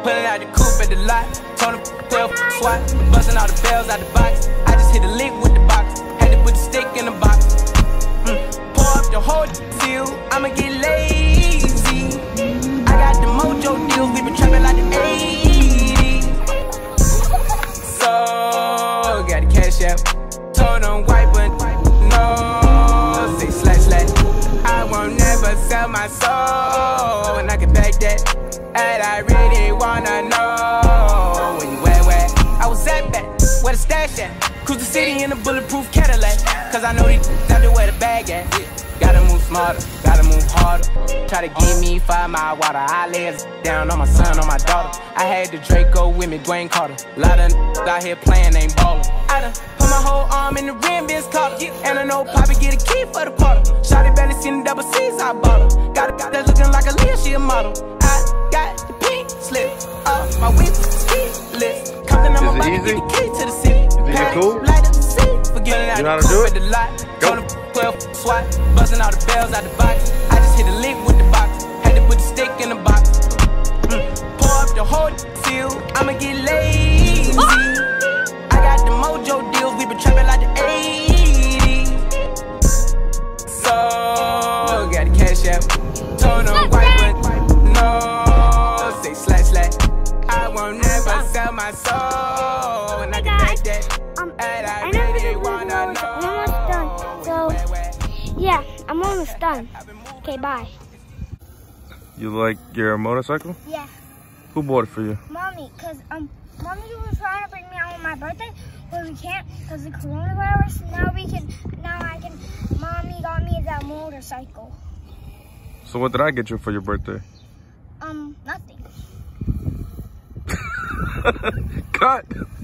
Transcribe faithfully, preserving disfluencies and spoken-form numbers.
Pulling out the coupe at the lot. Told him twelve swat. Busting all the bells out the box. I just hit a lick with the box. Had to put the stick in the box. Mm. Pour up the whole deal. I'ma get lazy. I got the mojo deals. We been trapping like the eighties. So got the cash out. Told them white but no. Say slash slash. I won't never sell my soul. And I can back that. And I really wanna know when you where, where I was at back, where the stash at. Cruise the city in a bulletproof Cadillac. Cause I know these out there where the bag at. Gotta move smarter, gotta move harder. Try to give me five mile water. I lay it down on my son, on my daughter. I had the Draco with me, Dwayne Carter. Lot of out here playing, ain't ballin'. I done put my whole arm in the rim, Vince Carter. And I know Poppy get a key for the quarter. Shawty barely seen the double C's, I bought her. Got a guy that's looking like a Leah, she a model. I got the pink slip off my whip, ski list. Compton, I'm about to get the key to the city. Is it cool? Light up the city. Forgetting out you know the coupe how at to the do it? lot. Go. Told him twelve swat. Busting all the bells out the box. I just hit a lick with the box. Had to put the stick in the box. Mm. Pour up the whole deal. I'ma get lazy. I got the mojo deals. We been trapping like the eighties. So got the cash out. Told them white but no. Say slash slash. I won't never sell my soul. And I can make that. Um, And I I know really this wanna is know. almost done. So, yeah, I'm almost done. Okay, bye. You like your motorcycle? Yeah, Who bought it for you? mommy, cause um, mommy was trying to bring me out on my birthday, but we can't cause the coronavirus. Now we can. Now I can. Mommy got me that motorcycle. So what did I get you for your birthday? Um, nothing. Cut!